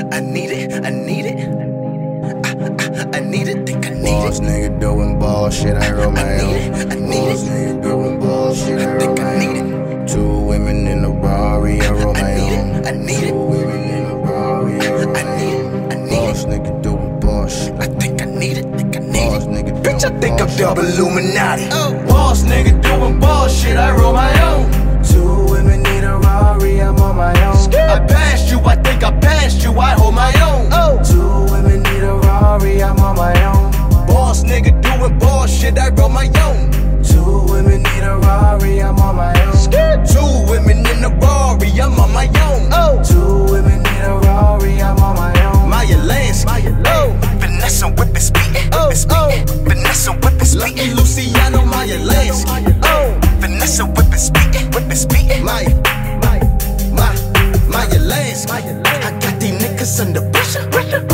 I need it, I need it. I need it, think I need it. Boss nigga doing bullshit, I roll my own. I need it, Boss nigga doing bullshit, I roll think I my need own. 2 women in a Rari, I roll my own. I need it. 2 women in a Rari, I roll my own. I need Boss nigga doing bullshit. I think I need it, think I need Boss it. nigga Bitch, I doing think I'm bullshit. double Illuminati. Boss nigga doing bullshit, I roll my own. 2 women in a Rari, I'm on my own. I passed you, I think I passed you, I hold my own. 2 women in a Rari, I'm on my own. Boss nigga doing bullshit, I roll my own. 2 women in a Rari, I'm on my own. 2 women in a Rari, I'm on my own. 2 women in a Rari, I'm on my own. Maya Lansky, Finesse and whip it, speed, whip it, speed. Finesse and whip it, Lucky speed. Luciano, Maya Lansky. Finesse and whip it, speed, whip it, speed. Maya Lansky. I got these niggas under pressure.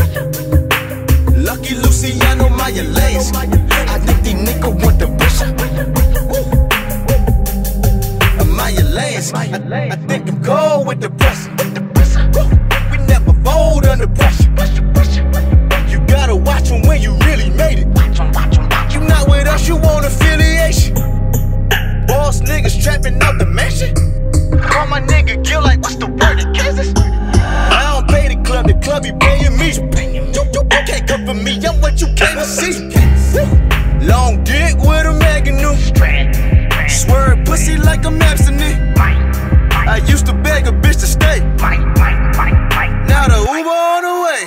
Lucky Luciano, Maya Lansky. I think these niggas want the pressure. Maya Lansky. I think I'm cold with the pressure. We never fold under pressure. You gotta watch 'em when you really made it. You not with us, you want affiliation. Boss niggas trapping out the mansion. Call my nigga Gil like, what's the word in Kansas? I don't pay the club be paying me. You can't come for me, I'm what you came to see. Long dick with a Maganu. Swerve pussy like I'm abstinent. I used to beg a bitch to stay. Now the Uber on the way.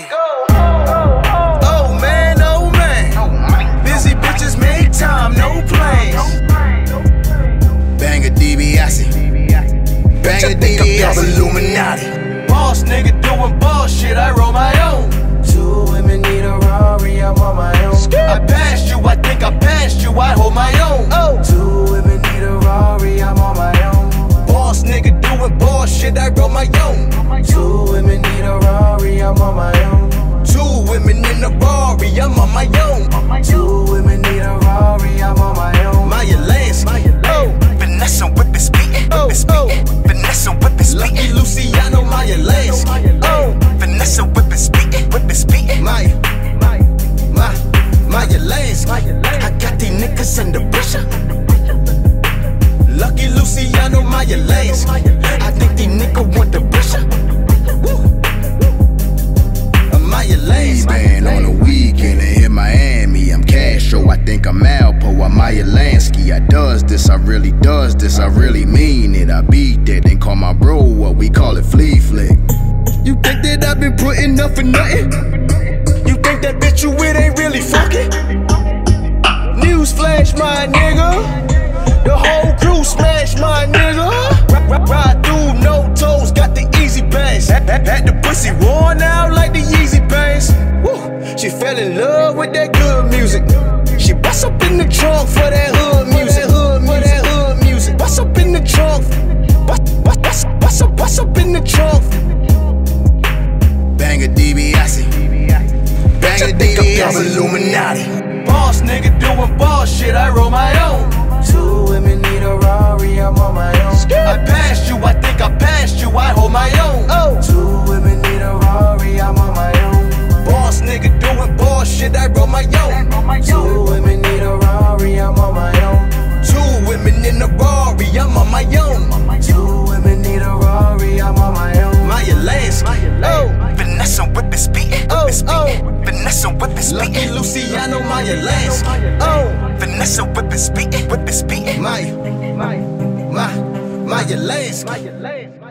Oh man, busy bitches make time, no plans. Bang a DiBiase. Bang a Double DiBiase. Illuminati. Boss nigga doing bullshit, I roll my own. 2 women in a Rari, I'm on my own. I passed you, I think I passed you, I hold my own. 2 women in a Rari, I'm on my own. Boss nigga doing bullshit, I roll my own. 2 women in a Rari, I'm on my own. 2 women in a Rari, I'm on my own. 2 women in a Rari, I'm on my own. Maya Lansky. Finesse and whip it, speed, whip it, speed. Finesse and whip it, Lucky speed. Luciano, Maya Lansky. Finesse and whip it, speed, whip it, speed. Maya Lansky. I got these niggas under pressure. Lucky Luciano, Maya Lansky. I think these niggas want the pressure. Maya Lansky. Band on the weekend and hit Miami. I'm Castro, I think I'm Alpo. I'm Maya Lansky. I does this, I really does this, I really mean it. I beat that, then call my bro what we call it flea flick. You think that I've been putting up for nothing? You think that bitch you with ain't really fucking? Newsflash, my nigga. The whole crew smash, my nigga. Ride through, no toes, got the easy pass. Had the pussy worn out like the Yeezy pants. Woo. She fell in love with that good music. She bust up in the trunk for that hood music. Bust up in the trunk. Bust up in the trunk. Bang a DiBiase. Bang a Double DiBiase. Illuminati. Boss nigga doing bullshit, I roll my own. 2 women in a Rari, I'm on my own. I passed you, I think I passed you, I hold my own. 2 women in a Rari, I'm on my own. Boss nigga doing bullshit, I roll my own. 2 women in a Rari, I'm on my own. 2 women in a Rari, I'm on my own. 2 women in a Rari, I'm on my own. Maya Lansky. Finesse and whip it, speed, whip it, speed. Finesse and whip it, Lucky speed. Luciano, Maya Lansky. Finesse and whip it, speed, whip it, speed. Maya Lansky.